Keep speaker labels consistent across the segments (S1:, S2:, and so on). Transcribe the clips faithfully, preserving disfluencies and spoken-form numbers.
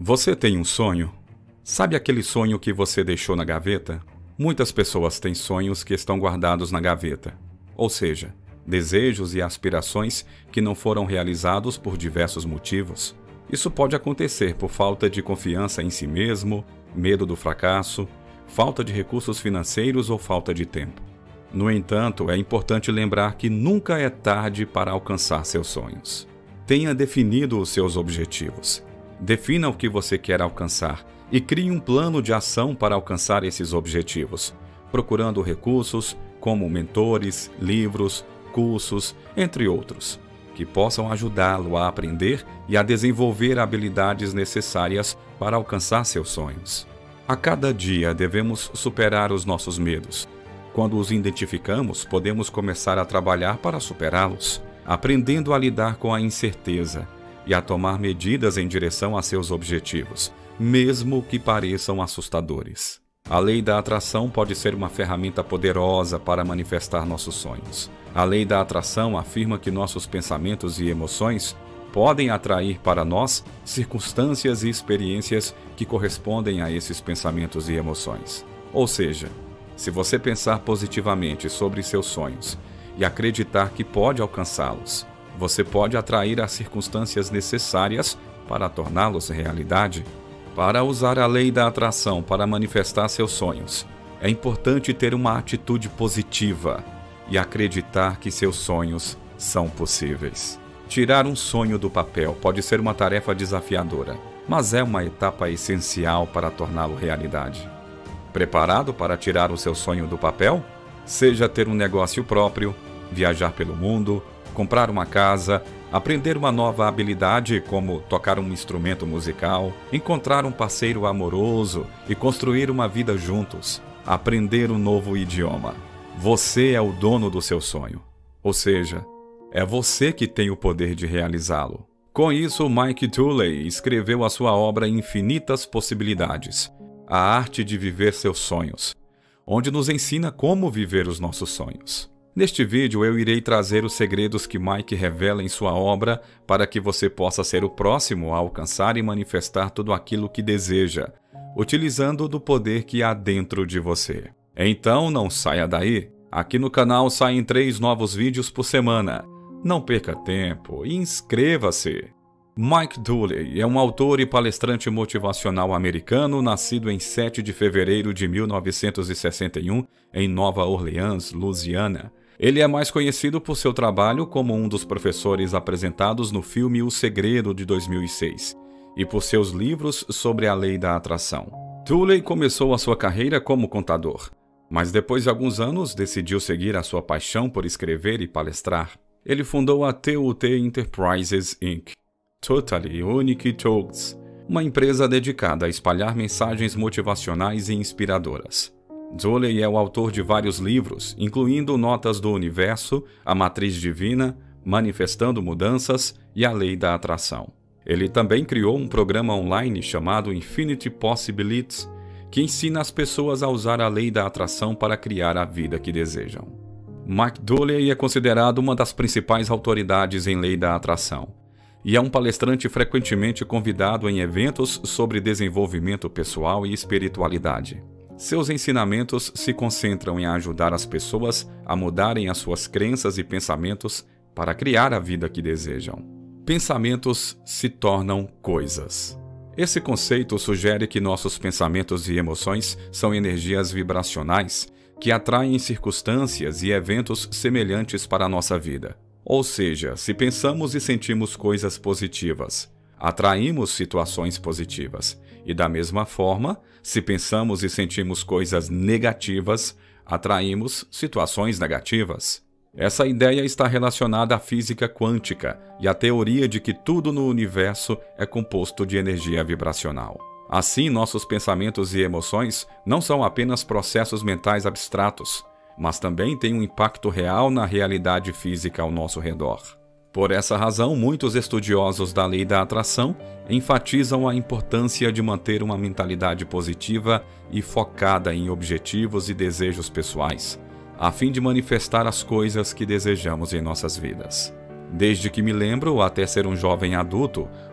S1: Você tem um sonho? Sabe aquele sonho que você deixou na gaveta? Muitas pessoas têm sonhos que estão guardados na gaveta, ou seja, desejos e aspirações que não foram realizados por diversos motivos. Isso pode acontecer por falta de confiança em si mesmo, medo do fracasso, falta de recursos financeiros ou falta de tempo. No entanto, é importante lembrar que nunca é tarde para alcançar seus sonhos. Tenha definido os seus objetivos. Defina o que você quer alcançar e crie um plano de ação para alcançar esses objetivos, procurando recursos como mentores, livros, cursos, entre outros, que possam ajudá-lo a aprender e a desenvolver habilidades necessárias para alcançar seus sonhos. A cada dia devemos superar os nossos medos. Quando os identificamos, podemos começar a trabalhar para superá-los, aprendendo a lidar com a incerteza e a tomar medidas em direção a seus objetivos, mesmo que pareçam assustadores. A lei da atração pode ser uma ferramenta poderosa para manifestar nossos sonhos. A lei da atração afirma que nossos pensamentos e emoções podem atrair para nós circunstâncias e experiências que correspondem a esses pensamentos e emoções. Ou seja, se você pensar positivamente sobre seus sonhos e acreditar que pode alcançá-los, você pode atrair as circunstâncias necessárias para torná-los realidade. Para usar a lei da atração para manifestar seus sonhos, é importante ter uma atitude positiva e acreditar que seus sonhos são possíveis. Tirar um sonho do papel pode ser uma tarefa desafiadora, mas é uma etapa essencial para torná-lo realidade. Preparado para tirar o seu sonho do papel? Seja ter um negócio próprio, viajar pelo mundo, comprar uma casa, aprender uma nova habilidade como tocar um instrumento musical, encontrar um parceiro amoroso e construir uma vida juntos, aprender um novo idioma. Você é o dono do seu sonho, ou seja, é você que tem o poder de realizá-lo. Com isso, Mike Tolley escreveu a sua obra Infinitas Possibilidades, a arte de viver seus sonhos, onde nos ensina como viver os nossos sonhos. Neste vídeo eu irei trazer os segredos que Mike revela em sua obra para que você possa ser o próximo a alcançar e manifestar tudo aquilo que deseja, utilizando do poder que há dentro de você. Então não saia daí, aqui no canal saem três novos vídeos por semana. Não perca tempo e inscreva-se! Mike Tolley é um autor e palestrante motivacional americano nascido em sete de fevereiro de mil novecentos e sessenta e um em Nova Orleans, Louisiana. Ele é mais conhecido por seu trabalho como um dos professores apresentados no filme O Segredo de dois mil e seis e por seus livros sobre a lei da atração. Tolley começou a sua carreira como contador, mas depois de alguns anos decidiu seguir a sua paixão por escrever e palestrar. Ele fundou a T U T Enterprises incorporated, Totally Unique Talks, uma empresa dedicada a espalhar mensagens motivacionais e inspiradoras. Tolley é o autor de vários livros, incluindo Notas do Universo, A Matriz Divina, Manifestando Mudanças e A Lei da Atração. Ele também criou um programa online chamado Infinity Possibilities, que ensina as pessoas a usar a lei da atração para criar a vida que desejam. Mike Tolley é considerado uma das principais autoridades em lei da atração e é um palestrante frequentemente convidado em eventos sobre desenvolvimento pessoal e espiritualidade. Seus ensinamentos se concentram em ajudar as pessoas a mudarem as suas crenças e pensamentos para criar a vida que desejam. Pensamentos se tornam coisas. Esse conceito sugere que nossos pensamentos e emoções são energias vibracionais que atraem circunstâncias e eventos semelhantes para a nossa vida. Ou seja, se pensamos e sentimos coisas positivas, atraímos situações positivas. E da mesma forma, se pensamos e sentimos coisas negativas, atraímos situações negativas. Essa ideia está relacionada à física quântica e à teoria de que tudo no universo é composto de energia vibracional. Assim, nossos pensamentos e emoções não são apenas processos mentais abstratos, mas também têm um impacto real na realidade física ao nosso redor. Por essa razão, muitos estudiosos da lei da atração enfatizam a importância de manter uma mentalidade positiva e focada em objetivos e desejos pessoais, a fim de manifestar as coisas que desejamos em nossas vidas. Desde que me lembro até ser um jovem adulto,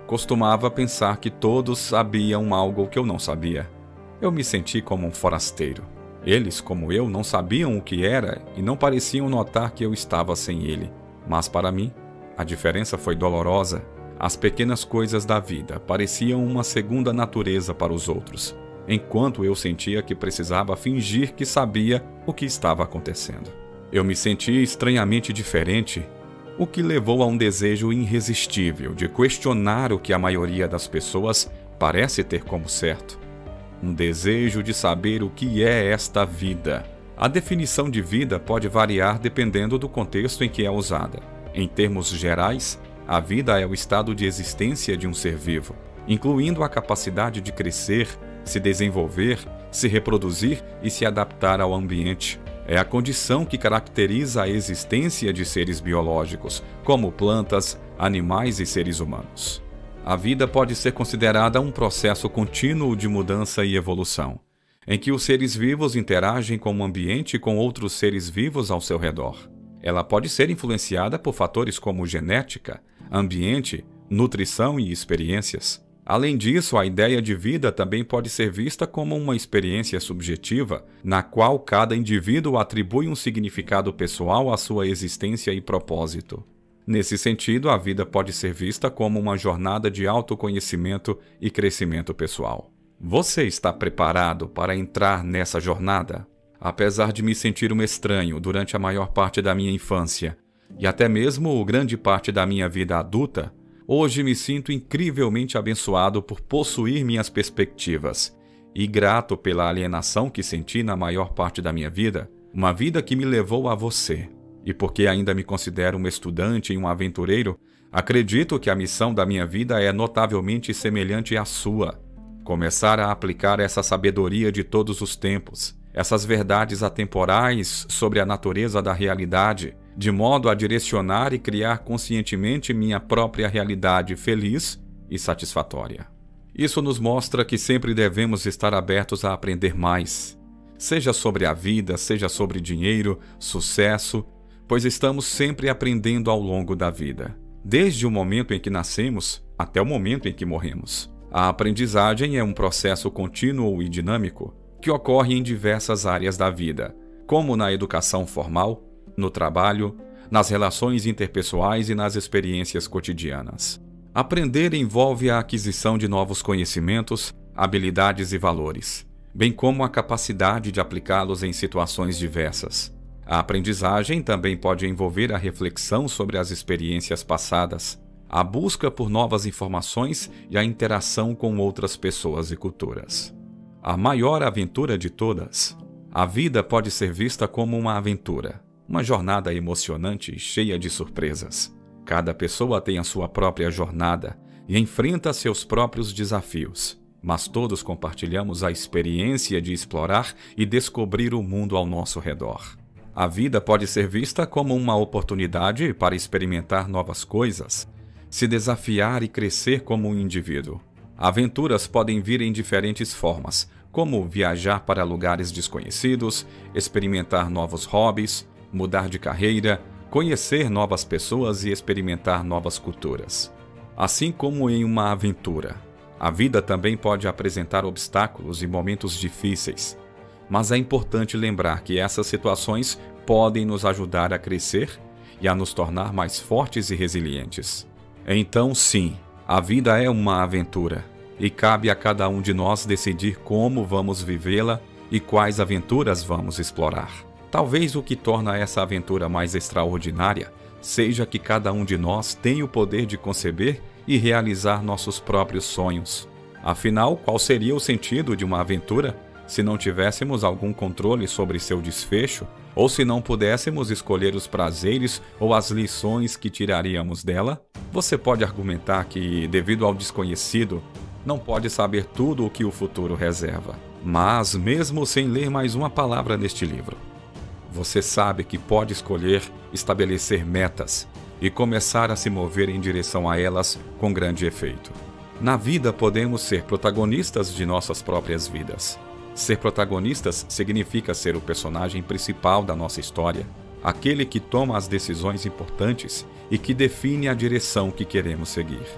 S1: Costumava pensar que todos sabiam algo que eu não sabia. Eu me senti como um forasteiro. Eles, como eu, não sabiam o que era e não pareciam notar que eu estava sem ele. Mas para mim, a diferença foi dolorosa. As pequenas coisas da vida pareciam uma segunda natureza para os outros, enquanto eu sentia que precisava fingir que sabia o que estava acontecendo. Eu me sentia estranhamente diferente, o que levou a um desejo irresistível de questionar o que a maioria das pessoas parece ter como certo. Um desejo de saber o que é esta vida. A definição de vida pode variar dependendo do contexto em que é usada. Em termos gerais, a vida é o estado de existência de um ser vivo, incluindo a capacidade de crescer, se desenvolver, se reproduzir e se adaptar ao ambiente. É a condição que caracteriza a existência de seres biológicos, como plantas, animais e seres humanos. A vida pode ser considerada um processo contínuo de mudança e evolução, em que os seres vivos interagem com o ambiente e com outros seres vivos ao seu redor. Ela pode ser influenciada por fatores como genética, ambiente, nutrição e experiências. Além disso, a ideia de vida também pode ser vista como uma experiência subjetiva, na qual cada indivíduo atribui um significado pessoal à sua existência e propósito. Nesse sentido, a vida pode ser vista como uma jornada de autoconhecimento e crescimento pessoal. Você está preparado para entrar nessa jornada? Apesar de me sentir um estranho durante a maior parte da minha infância, e até mesmo grande parte da minha vida adulta, hoje me sinto incrivelmente abençoado por possuir minhas perspectivas e grato pela alienação que senti na maior parte da minha vida, uma vida que me levou a você. E porque ainda me considero um estudante e um aventureiro, acredito que a missão da minha vida é notavelmente semelhante à sua. Começar a aplicar essa sabedoria de todos os tempos, essas verdades atemporais sobre a natureza da realidade, de modo a direcionar e criar conscientemente minha própria realidade feliz e satisfatória. Isso nos mostra que sempre devemos estar abertos a aprender mais, seja sobre a vida, seja sobre dinheiro, sucesso, pois estamos sempre aprendendo ao longo da vida, desde o momento em que nascemos até o momento em que morremos. A aprendizagem é um processo contínuo e dinâmico que ocorre em diversas áreas da vida, como na educação formal, no trabalho, nas relações interpessoais e nas experiências cotidianas. Aprender envolve a aquisição de novos conhecimentos, habilidades e valores, bem como a capacidade de aplicá-los em situações diversas. A aprendizagem também pode envolver a reflexão sobre as experiências passadas, a busca por novas informações e a interação com outras pessoas e culturas. A maior aventura de todas. A vida pode ser vista como uma aventura, uma jornada emocionante e cheia de surpresas. Cada pessoa tem a sua própria jornada e enfrenta seus próprios desafios, mas todos compartilhamos a experiência de explorar e descobrir o mundo ao nosso redor. A vida pode ser vista como uma oportunidade para experimentar novas coisas, se desafiar e crescer como um indivíduo. Aventuras podem vir em diferentes formas, como viajar para lugares desconhecidos, experimentar novos hobbies, mudar de carreira, conhecer novas pessoas e experimentar novas culturas. Assim como em uma aventura, a vida também pode apresentar obstáculos e momentos difíceis. Mas é importante lembrar que essas situações podem nos ajudar a crescer e a nos tornar mais fortes e resilientes. Então, sim, a vida é uma aventura, e cabe a cada um de nós decidir como vamos vivê-la e quais aventuras vamos explorar. Talvez o que torna essa aventura mais extraordinária seja que cada um de nós tem o poder de conceber e realizar nossos próprios sonhos. Afinal, qual seria o sentido de uma aventura se não tivéssemos algum controle sobre seu desfecho, ou se não pudéssemos escolher os prazeres ou as lições que tiraríamos dela? Você pode argumentar que, devido ao desconhecido, não pode saber tudo o que o futuro reserva. Mas, mesmo sem ler mais uma palavra neste livro, você sabe que pode escolher estabelecer metas e começar a se mover em direção a elas com grande efeito. Na vida, podemos ser protagonistas de nossas próprias vidas. Ser protagonistas significa ser o personagem principal da nossa história, aquele que toma as decisões importantes e que define a direção que queremos seguir.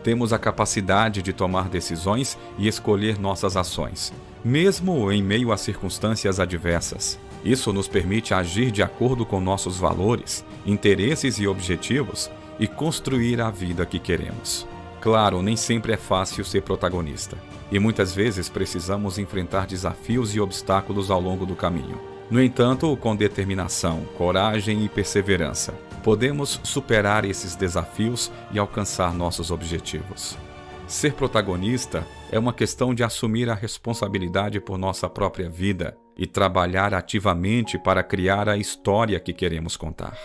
S1: Temos a capacidade de tomar decisões e escolher nossas ações, mesmo em meio a circunstâncias adversas. Isso nos permite agir de acordo com nossos valores, interesses e objetivos e construir a vida que queremos. Claro, nem sempre é fácil ser protagonista, e muitas vezes precisamos enfrentar desafios e obstáculos ao longo do caminho. No entanto, com determinação, coragem e perseverança, podemos superar esses desafios e alcançar nossos objetivos. Ser protagonista é uma questão de assumir a responsabilidade por nossa própria vida e trabalhar ativamente para criar a história que queremos contar.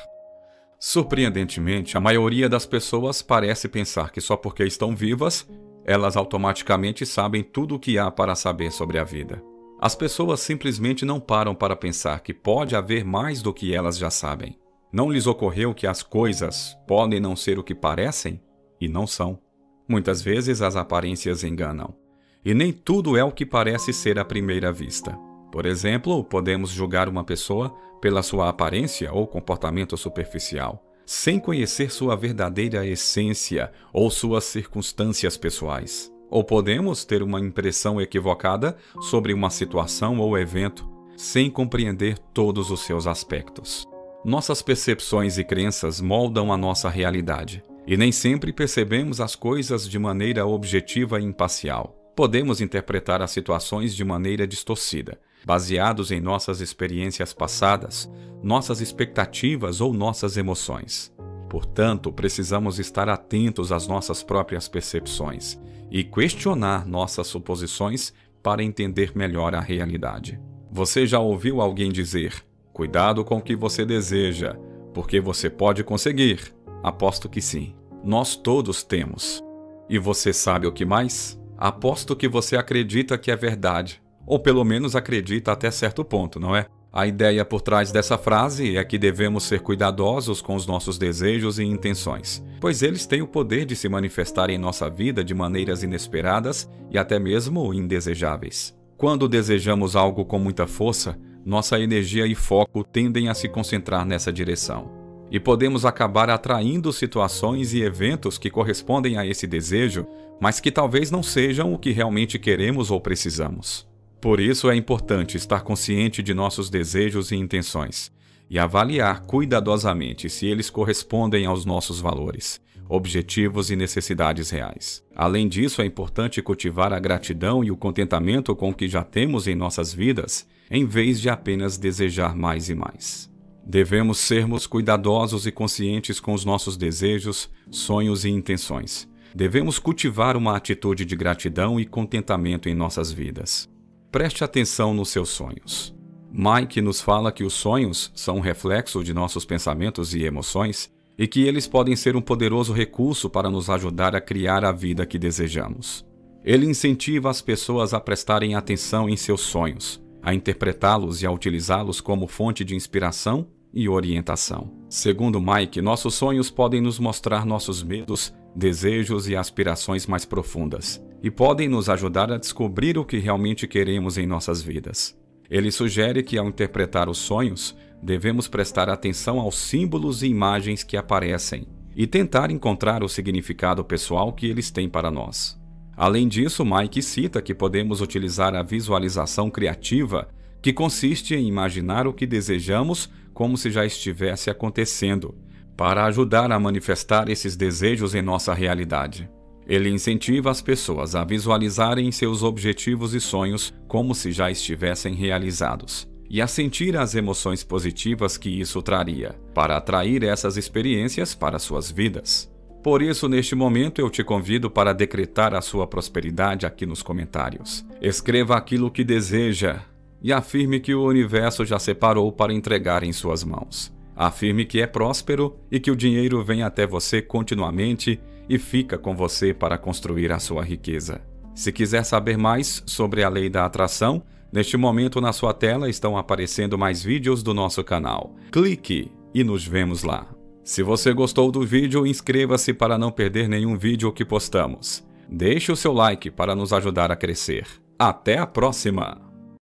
S1: Surpreendentemente, a maioria das pessoas parece pensar que só porque estão vivas, elas automaticamente sabem tudo o que há para saber sobre a vida. As pessoas simplesmente não param para pensar que pode haver mais do que elas já sabem. Não lhes ocorreu que as coisas podem não ser o que parecem e não são. Muitas vezes as aparências enganam, e nem tudo é o que parece ser à primeira vista. Por exemplo, podemos julgar uma pessoa pela sua aparência ou comportamento superficial, sem conhecer sua verdadeira essência ou suas circunstâncias pessoais. Ou podemos ter uma impressão equivocada sobre uma situação ou evento, sem compreender todos os seus aspectos. Nossas percepções e crenças moldam a nossa realidade, e nem sempre percebemos as coisas de maneira objetiva e imparcial. Podemos interpretar as situações de maneira distorcida, baseados em nossas experiências passadas, nossas expectativas ou nossas emoções. Portanto, precisamos estar atentos às nossas próprias percepções e questionar nossas suposições para entender melhor a realidade. Você já ouviu alguém dizer: "Cuidado com o que você deseja, porque você pode conseguir"? Aposto que sim. Nós todos temos. E você sabe o que mais? Aposto que você acredita que é verdade, ou pelo menos acredita até certo ponto, não é? A ideia por trás dessa frase é que devemos ser cuidadosos com os nossos desejos e intenções, pois eles têm o poder de se manifestar em nossa vida de maneiras inesperadas e até mesmo indesejáveis. Quando desejamos algo com muita força, nossa energia e foco tendem a se concentrar nessa direção. E podemos acabar atraindo situações e eventos que correspondem a esse desejo, mas que talvez não sejam o que realmente queremos ou precisamos. Por isso é importante estar consciente de nossos desejos e intenções, e avaliar cuidadosamente se eles correspondem aos nossos valores, objetivos e necessidades reais. Além disso, é importante cultivar a gratidão e o contentamento com o que já temos em nossas vidas, em vez de apenas desejar mais e mais. Devemos sermos cuidadosos e conscientes com os nossos desejos, sonhos e intenções. Devemos cultivar uma atitude de gratidão e contentamento em nossas vidas. Preste atenção nos seus sonhos. Mike nos fala que os sonhos são um reflexo de nossos pensamentos e emoções e que eles podem ser um poderoso recurso para nos ajudar a criar a vida que desejamos. Ele incentiva as pessoas a prestarem atenção em seus sonhos, a interpretá-los e a utilizá-los como fonte de inspiração e orientação. Segundo Mike, nossos sonhos podem nos mostrar nossos medos, desejos e aspirações mais profundas, e podem nos ajudar a descobrir o que realmente queremos em nossas vidas. Ele sugere que, ao interpretar os sonhos, devemos prestar atenção aos símbolos e imagens que aparecem e tentar encontrar o significado pessoal que eles têm para nós. Além disso, Mike cita que podemos utilizar a visualização criativa, que consiste em imaginar o que desejamos como se já estivesse acontecendo, para ajudar a manifestar esses desejos em nossa realidade. Ele incentiva as pessoas a visualizarem seus objetivos e sonhos como se já estivessem realizados, e a sentir as emoções positivas que isso traria, para atrair essas experiências para suas vidas. Por isso, neste momento, eu te convido para decretar a sua prosperidade aqui nos comentários. Escreva aquilo que deseja e afirme que o universo já separou para entregar em suas mãos. Afirme que é próspero e que o dinheiro vem até você continuamente e fica com você para construir a sua riqueza. Se quiser saber mais sobre a lei da atração, neste momento na sua tela estão aparecendo mais vídeos do nosso canal. Clique e nos vemos lá. Se você gostou do vídeo, inscreva-se para não perder nenhum vídeo que postamos. Deixe o seu like para nos ajudar a crescer. Até a próxima!